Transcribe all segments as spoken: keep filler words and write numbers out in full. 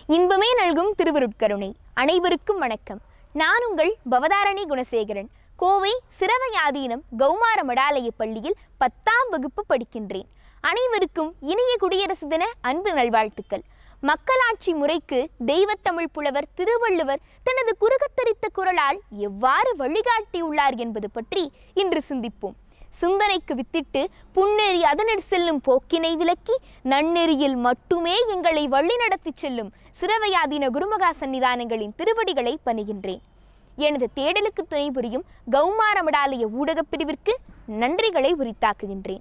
இன்பமே நல்கும் திருவருட்கருணை. அனைவருக்கும் வணக்கம். நான் உங்கள் பவதாரணி குணசேகரன். கோவை சிரவையாதீனம் கௌமார மடாலய பள்ளியில் பத்தாம் வகுப்பு படிக்கின்றேன். அனைவருக்கும் இனிய குடியரசு தின அன்பு நல்வாழ்த்துக்கள். மக்களாட்சி முறைக்கு தெய்வத்தமிழ் புலவர் திருவள்ளுவர் தனது குறுகத்தரித்த குரலால் எவ்வாறு வழிகாட்டியுள்ளார் என்பது பற்றி இன்று சிந்திப்போம். சிந்தனைக்கு வித்திட்டு புன்னெறி அதனிற் செல்லும் போக்கினை விலக்கி நன்னெறியில் மட்டுமே எங்களை வழிநடத்தி செல்லும் சிரவையாதீன குருமகா சன்னிதானங்களின் திருவடிகளை பணிகின்றேன். எனது தேடலுக்கு துணை புரியும் கௌமார மடாலய ஊடகப் பிரிவிற்கு நன்றிகளை உரித்தாக்குகின்றேன்.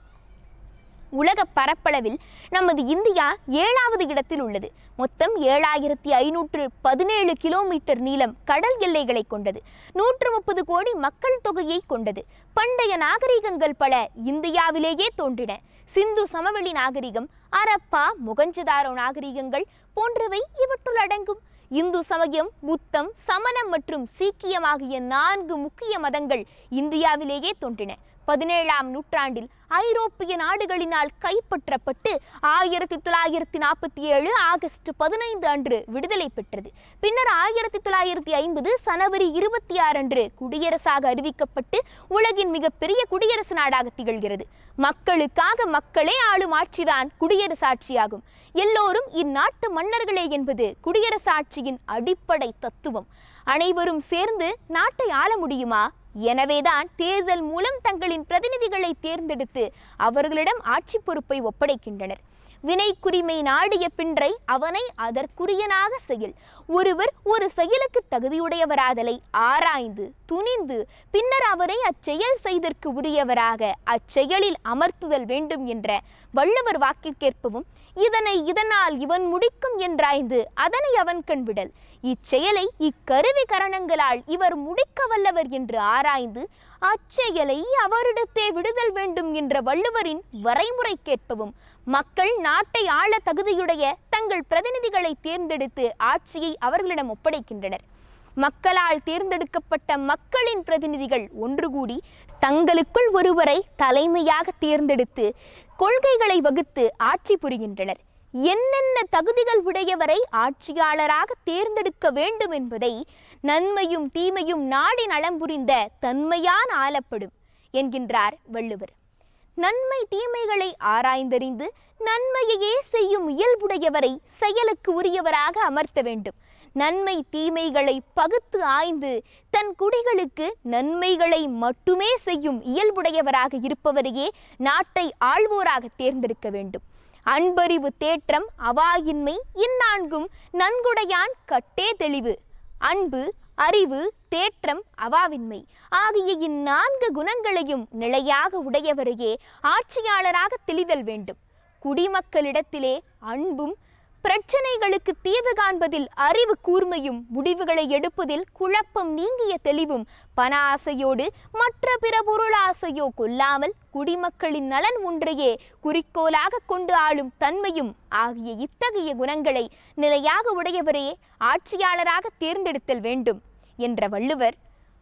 உலக பரப்பளவில் நமது இந்தியா ஏழாவது இடத்தில் உள்ளது. மொத்தம் ஏழாயிரத்தி ஐநூற்று பதினேழு கிலோமீட்டர் நீளம் கடல் எல்லைகளை கொண்டது. நூற்று முப்பது கோடி மக்கள் தொகையை கொண்டது. பண்டைய நாகரிகங்கள் பல இந்தியாவிலேயே தோன்றின. சிந்து சமவெளி நாகரிகம், அரப்பா, மொகஞ்சதாரோ நாகரிகங்கள் போன்றவை இவற்றுள் அடங்கும். இந்து சமயம், புத்தம், சமணம் மற்றும் சீக்கியம் ஆகிய நான்கு முக்கிய மதங்கள் இந்தியாவிலேயே தோன்றின. பதினேழாம் நூற்றாண்டில் ஐரோப்பிய நாடுகளினால் கைப்பற்றப்பட்டு ஆயிரத்தி தொள்ளாயிரத்தி நாற்பத்தி ஏழு ஆகஸ்ட் பதினைந்து அன்று விடுதலை பெற்றது. பின்னர் ஆயிரத்தி தொள்ளாயிரத்தி ஐம்பது சனவரி இருபத்தி ஆறு அன்று குடியரசாக அறிவிக்கப்பட்டு உலகின் மிகப்பெரிய குடியரசு நாடாக திகழ்கிறது. மக்களுக்காக மக்களே ஆளும் ஆட்சிதான் குடியரசு ஆட்சியாகும். எல்லோரும் இந்நாட்டு மன்னர்களே என்பது குடியரசு ஆட்சியின் அடிப்படை தத்துவம். அனைவரும் சேர்ந்து நாட்டை ஆள முடியுமா? எனவேதான் தேர்தல் மூலம் தங்களின் பிரதிநிதிகளை தேர்ந்தெடுத்து அவர்களிடம் ஆட்சி பொறுப்பை ஒப்படைக்கின்றனர். வினைக்குரிமை நாடிய பின்றை அவனை அதற்குரியனாக செயல். ஒருவர் ஒரு செயலுக்கு தகுதியுடையவராதலை ஆராய்ந்து துணிந்து பின்னர் அவரை அச்செயல் செய்தற்கு உரியவராக அச்செயலில் அமர்த்துதல் வேண்டும் என்ற வள்ளுவர் வாக்கிற்கேற்பவும் இதனை இதனால் இவன் முடிக்கும் என்றாய்ந்து அதனை அவன் கண் விடல். இச்செயலை இக்கருவி கரணங்களால் இவர் முடிக்க வல்லவர் என்று ஆராய்ந்து அச்செயலை அவரிடத்தே விடுதல் வேண்டும் என்ற வள்ளுவரின் வரைமுறை கேட்பவும் மக்கள் நாட்டை ஆள தகுதியுடைய தங்கள் பிரதிநிதிகளை தேர்ந்தெடுத்து ஆட்சியை அவர்களிடம் ஒப்படைக்கின்றனர். மக்களால் தேர்ந்தெடுக்கப்பட்ட மக்களின் பிரதிநிதிகள் ஒன்று கூடி தங்களுக்குள் ஒருவரை தலைமையாக தேர்ந்தெடுத்து கொள்கைகளை வகுத்து ஆட்சி புரிகின்றனர். என்னென்ன தகுதிகள் உடையவரை ஆட்சியாளராக தேர்ந்தெடுக்க வேண்டும் என்பதை நன்மையும் தீமையும் நாடி நலம் புரிந்த தன்மையான் ஆளப்படும் என்கின்றார் வள்ளுவர். நன்மை தீமைகளை ஆராய்ந்தறிந்து நன்மையையே செய்யும் இயல்புடையவரை செயலுக்கு உரியவராக அமர்த்த வேண்டும். நன்மை தீமைகளை பகுத்து ஆய்ந்து தன் குடிகளுக்கு நன்மைகளை மட்டுமே செய்யும் இயல்புடையவராக இருப்பவரையே நாட்டை ஆள்வோராக தேர்ந்தெடுக்க வேண்டும். அன்பறிவு தேற்றம் அவாயின்மை இந்நான்கும் நன்குடையான் கட்டே தெளிவு. அன்பு, அறிவு, தேற்றம், அவாவின்மை ஆகிய இந்நான்கு குணங்களையும் நிலையாக உடையவரையே ஆட்சியாளராக தெளிதல் வேண்டும். குடிமக்களிடத்திலே அன்பும், பிரச்சனைகளுக்கு தீர்வு காண்பதில் அறிவு கூர்மையும், முடிவுகளை எடுப்பதில் குழப்பம் நீங்கிய தெளிவும், பண ஆசையோடு மற்ற பிற பொருளாசையோ கொள்ளாமல் குடிமக்களின் நலன் ஒன்றையே குறிக்கோளாக கொண்டு ஆளும் தன்மையும் ஆகிய இத்தகைய குணங்களை நிலையாக உடையவரையே ஆட்சியாளராக தேர்ந்தெடுத்தல் வேண்டும் என்ற வள்ளுவர்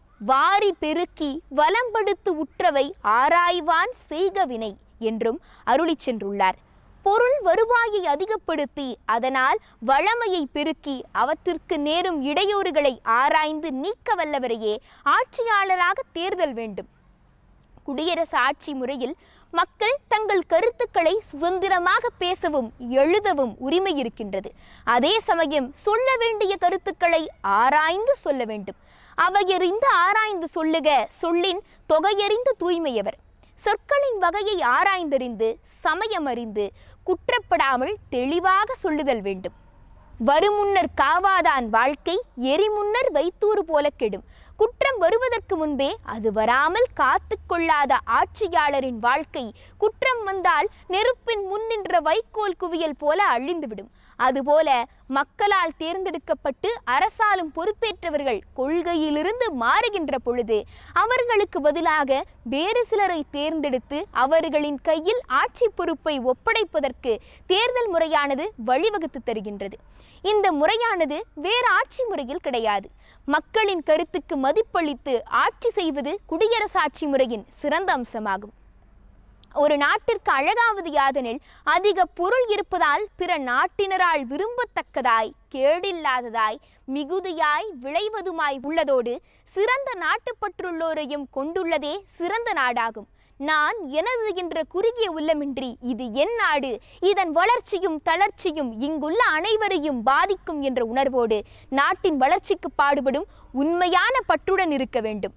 வாரி பெருக்கி வலம்படுத்து உற்றவை ஆராய்வான் செய்க வினை என்றும் அருளி சென்றுள்ளார். பொருள் வருவாயை அதிகப்படுத்தி அதனால் வளமையை பெருக்கி அவற்றிற்கு நேரும் இடையூறுகளை ஆராய்ந்து நீக்க வல்லவரையே ஆட்சியாளராக தேர்தல் வேண்டும். குடியரசு ஆட்சி முறையில் மக்கள் தங்கள் கருத்துக்களை சுதந்திரமாக பேசவும் எழுதவும் உரிமை இருக்கின்றது. அதே சமயம் சொல்ல வேண்டிய கருத்துக்களை ஆராய்ந்து சொல்ல வேண்டும். அவையறிந்து ஆராய்ந்து சொல்லுக சொல்லின் தொகையறிந்து தூய்மையவர். சொற்களின் வகையை ஆராய்ந்தறிந்து சமயமறிந்து குற்றப்படாமல் தெளிவாக சொல்லுதல் வேண்டும். வருமுன்னர் காவாதான் வாழ்க்கை எரிமுன்னர் வைத்தூறு போல கெடும். குற்றம் வருவதற்கு முன்பே அது வராமல் காத்து கொள்ளாத ஆட்சியாளரின் வாழ்க்கை குற்றம் வந்தால் நெருப்பின் முன்னின்ற வைக்கோல் குவியல் போல அழிந்துவிடும். அதுபோல மக்களால் தேர்ந்தெடுக்கப்பட்டு அரசாலும் பொறுப்பேற்றவர்கள் கொள்கையிலிருந்து மாறுகின்ற பொழுது அவர்களுக்கு பதிலாக வேறு சிலரை தேர்ந்தெடுத்து அவர்களின் கையில் ஆட்சி பொறுப்பை ஒப்படைப்பதற்கு தேர்தல் முறையானது வழிவகுத்து தருகின்றது. இந்த முறையானது வேறு ஆட்சி முறையில் கிடையாது. மக்களின் கருத்துக்கு மதிப்பளித்து ஆட்சி செய்வது குடியரசு ஆட்சி முறையின் சிறந்த அம்சமாகும். ஒரு நாட்டிற்கு அழகாவது யாதெனில் அதிக பொருள் இருப்பதால் பிற நாட்டினரால் விரும்பத்தக்கதாய் கேடில்லாததாய் மிகுதியாய் விளைவதுமாய் உள்ளதோடு சிறந்த நாட்டுப்பற்றுள்ளோரையும் கொண்டுள்ளதே சிறந்த நாடாகும். நான் எனது என்ற குறுகிய உள்ளமின்றி இது என் நாடு, இதன் வளர்ச்சியும் தளர்ச்சியும் இங்குள்ள அனைவரையும் பாதிக்கும் என்ற உணர்வோடு நாட்டின் வளர்ச்சிக்கு பாடுபடும் உண்மையான பற்றுடன் இருக்க வேண்டும்.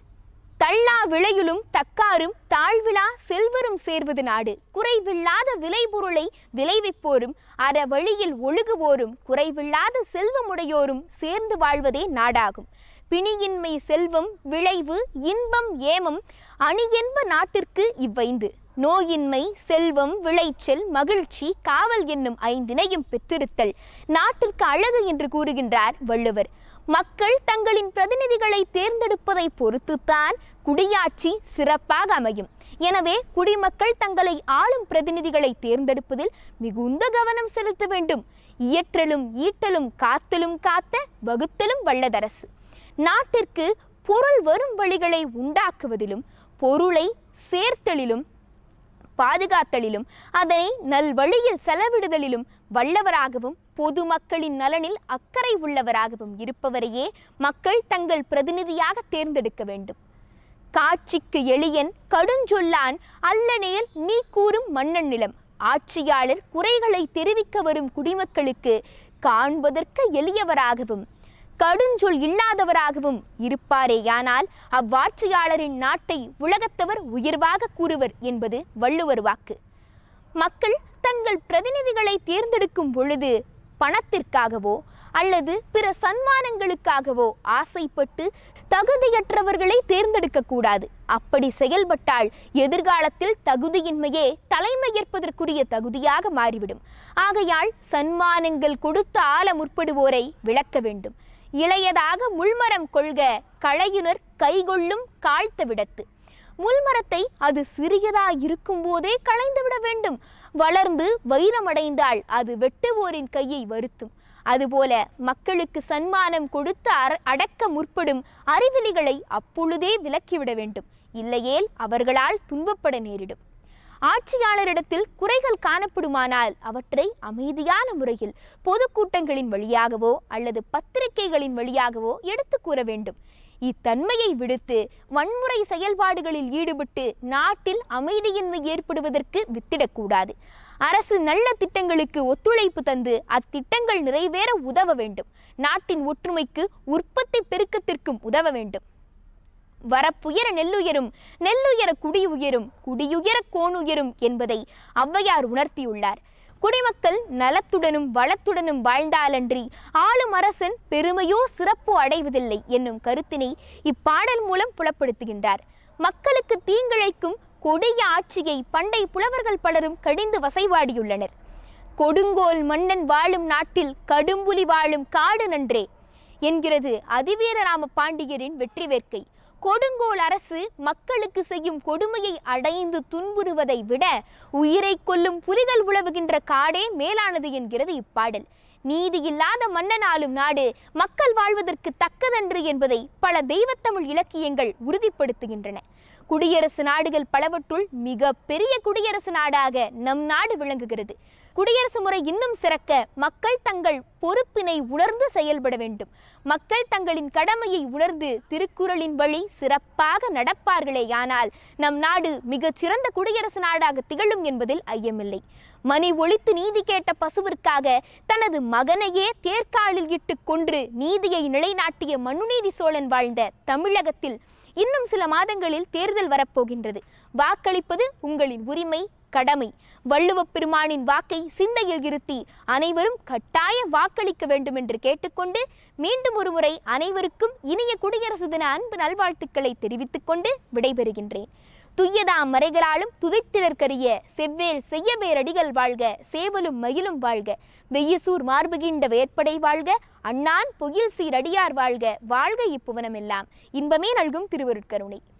தள்ளா விளையுளும் தக்காரும் தாழ்விழா செல்வரும் சேர்வது நாடு. குறைவில்லாத விளைபொருளை விளைவிப்போரும் அற வழியில் ஒழுகுவோரும் குறைவில்லாத செல்வமுடையோரும் சேர்ந்து வாழ்வதே நாடாகும். பிணியின்மை செல்வம் விளைவு இன்பம் ஏமம் அணியென்ப நாட்டிற்கு இவ்வைந்து. நோயின்மை செல்வம் விளைச்சல் மகிழ்ச்சி காவல் என்னும் ஐந்தினையும் பெற்றிருத்தல் நாட்டிற்கு அழகு என்று கூறுகின்றார் வள்ளுவர். மக்கள் தங்களின் பிரதிநிதிகளை தேர்ந்தெடுப்பதை பொறுத்துத்தான் குடியாட்சி சிறப்பாக அமையும். எனவே குடிமக்கள் தங்களை ஆளும் பிரதிநிதிகளை தேர்ந்தெடுப்பதில் மிகுந்த கவனம் செலுத்த வேண்டும். இயற்றலும் ஈட்டலும் காத்தலும் காத்த வகுத்தலும் வல்லதரசு. நாட்டிற்கு பொருள் வரும் வழிகளை உண்டாக்குவதிலும் பொருளை சேர்த்தலிலும் பாதுகாத்தலிலும் அதனை நல்வழியில் செலவிடுதலிலும் வல்லவராகவும் பொதுமக்களின் நலனில் அக்கறை உள்ளவராகவும் இருப்பவரையே மக்கள் தங்கள் பிரதிநிதியாக தேர்ந்தெடுக்க வேண்டும். காட்சிக்கு எளியன் கடுஞ்சொல்லான் அல்லனேல் நீ கூறும் மன்னன் நிலம். ஆட்சியாளர் குறைகளை தெரிவிக்க வரும் குடிமக்களுக்கு காண்பதற்கு எளியவராகவும் கடுஞ்சொல் இல்லாதவராகவும் இருப்பாரேயானால் அவ்வாட்சியாளரின் நாட்டை உலகத்தவர் உயர்வாக கூறுவர் என்பது வள்ளுவர் வாக்கு. மக்கள் தங்கள் பிரதிநிதிகளை தேர்ந்தெடுக்கும் பொழுது பணத்திற்காகவோ அல்லது பிற சன்மானங்களுக்காகவோ ஆசைப்பட்டு தகுதியற்றவர்களை தேர்ந்தெடுக்க கூடாது. அப்படி செயல்பட்டால் எதிர்காலத்தில் தகுதியின்மையே தலைமையேற்பதற்குரிய தகுதியாக மாறிவிடும். ஆகையால் சன்மானங்கள் கொடுத்து ஆள முற்படுவோரை விளக்க வேண்டும். இளையதாக முள்மரம் கொள்க களையுனர் கைகொள்ளும் காழ்த்த விடத்து. முள்மரத்தை அது சிறியதாய் இருக்கும் போதே களைந்து விட வேண்டும். வளர்ந்து வைரமடைந்தால் அது வெட்டுவோரின் கையை வருத்தும். அதுபோல மக்களுக்கு சன்மானம் கொடுத்து அடக்க முற்படும் அறிவிலிகளை அப்பொழுதே விலக்கிவிட வேண்டும். இல்லையேல் அவர்களால் துன்பப்பட நேரிடும். ஆட்சியாளரிடத்தில் குறைகள் காணப்படுமானால் அவற்றை அமைதியான முறையில் பொதுக்கூட்டங்களின் வழியாகவோ அல்லது பத்திரிகைகளின் வழியாகவோ எடுத்து கூற வேண்டும். இத்தன்மையை விடுத்து வன்முறை செயல்பாடுகளில் ஈடுபட்டு நாட்டில் அமைதியின்மை ஏற்படுவதற்கு வித்திடக்கூடாது. அரசு நல்ல திட்டங்களுக்கு ஒத்துழைப்பு தந்து அத்திட்டங்கள் நிறைவேற உதவ வேண்டும். நாட்டின் ஒற்றுமைக்கு உற்பத்தி பெருக்கத்திற்கும் உதவ வேண்டும். வரப்புயர நெல்லுயரும் நெல்லுயர குடியுயரும் குடியுயர கோணுயரும் என்பதை ஔவையார் உணர்த்தியுள்ளார். குடிமக்கள் நலத்துடனும் வளத்துடனும் வாழ்ந்தாலன்றி ஆளும் அரசன் பெருமையோ சிறப்போ அடைவதில்லை என்னும் கருத்தினை இப்பாடல் மூலம் புலப்படுத்துகின்றார். மக்களுக்கு தீங்கிழைக்கும் கொடிய ஆட்சியை பண்டை புலவர்கள் பலரும் கடிந்து வசைவாடியுள்ளனர். கொடுங்கோல் மன்னன் வாழும் நாட்டில் கடும்புலி வாழும் காடு நன்றே என்கிறது அதிவீரராம பாண்டியரின் வெற்றி வேட்கை. கொடுங்கோல் அரசு மக்களுக்கு செய்யும் கொடுமையை அடைந்து துன்புறுவதை விட உயிரை கொல்லும் புலிகள் உழவுகின்ற காடே மேலானது என்கிறது இப்பாடல். நீதி இல்லாத மன்னனாலும் நாடு மக்கள் வாழ்வதற்கு தக்கதன்று என்பதை பல தெய்வத்தமிழ் இலக்கியங்கள் உறுதிப்படுத்துகின்றன. குடியரசு நாடுகள் பலவற்றுள் மிக பெரிய குடியரசு நாடாக நம் நாடு விளங்குகிறது. குடியரசு முறை இன்னும் சிறக்க மக்கள் தங்கள் பொறுப்பினை உணர்ந்து செயல்பட வேண்டும். மக்கள் தங்களின் கடமையை உணர்ந்து திருக்குறளின் வழி சிறப்பாக நடப்பார்களேயானால் நம் நாடு மிகச் சிறந்த குடியரசு நாடாக திகழும் என்பதில் ஐயமில்லை. மணி ஒழித்து நீதி கேட்ட பசுவிற்காக தனது மகனையே தேர்காலில் இட்டு கொன்று நீதியை நிலைநாட்டிய மனுநீதி சோழன் வாழ்ந்த தமிழகத்தில் இன்னும் சில மாதங்களில் தேர்தல் வரப்போகின்றது. வாக்களிப்பது உங்களின் உரிமை, கடமை. வள்ளுவப் பெருமானின் வாக்கை சிந்தையில் இருத்தி அனைவரும் கட்டாய வாக்களிக்க வேண்டும் என்று கேட்டுக்கொண்டு மீண்டும் ஒருமுறை அனைவருக்கும் இனிய குடியரசு தின அன்பு நல்வாழ்த்துக்களை தெரிவித்துக் கொண்டு விடைபெறுகின்றேன். துய்யதாம் மறைகளாலும் துதைத்திடற்கரிய செவ்வேல் செய்யவேரடிகள் வாழ்க, சேவலும் மயிலும் வாழ்க, வெய்யசூர் மார்புகின்ற வேற்படை வாழ்க, அண்ணான் பொயில் சீரடியார் வாழ்க, வாழ்க இப்புவனமெல்லாம் இன்பமே நல்கும் திருவருட்கருணை.